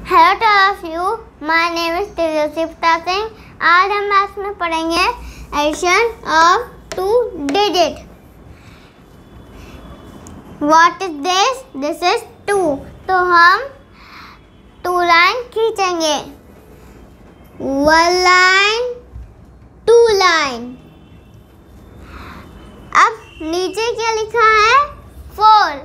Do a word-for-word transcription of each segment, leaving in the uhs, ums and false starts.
Hello to of you, my name is Tejasvita Singh. आज हम maths में पढ़ेंगे addition of two digit. What is this? This is two. तो हम टू लाइन खींचेंगे, वन लाइन, टू लाइन। अब नीचे क्या लिखा है? फोर।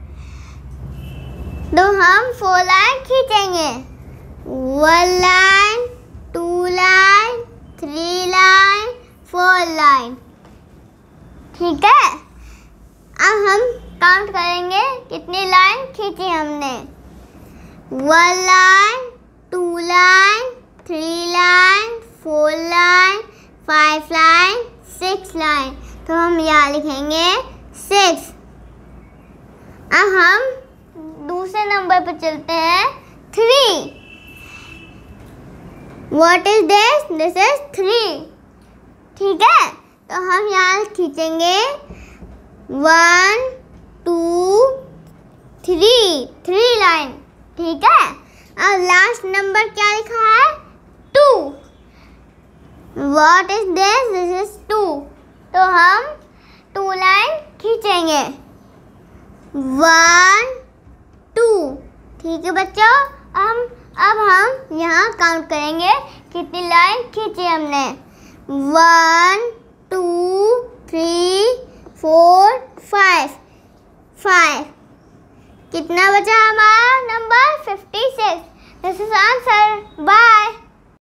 तो हम फोर लाइन खींचेंगे, one line, two line, three line, four line. ठीक है। अब हम काउंट करेंगे कितनी लाइन खींची हमने। One line, two line, three line, four line, five line, six line. तो हम यहाँ लिखेंगे सिक्स। अब हम दूसरे नंबर पर चलते हैं, three. What is this? This is three. ठीक है। तो हम यहाँ खींचेंगे one, two, three, three line. ठीक है। अब लास्ट नंबर क्या लिखा है? Two. What is this? This is two. तो हम टू लाइन खींचेंगे, वन, टू। ठीक है बच्चों। हम अब हम यहाँ काउंट करेंगे कितनी लाइन खींची हमने। One, two, three, four, five. Five. कितना बचा हमारा नंबर? Fifty six. This is answer. Bye.